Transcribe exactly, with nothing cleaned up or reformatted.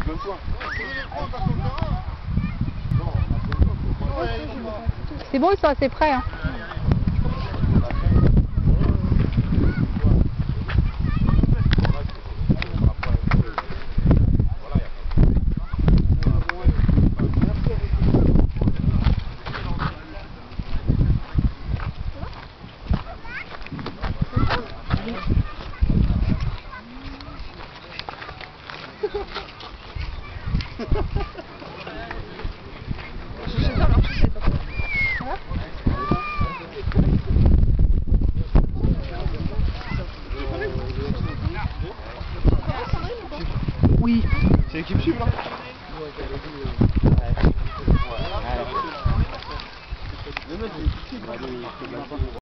C'est bon, ils sont assez près. Hein. Oui. C'est l'équipe sub là. Ouais.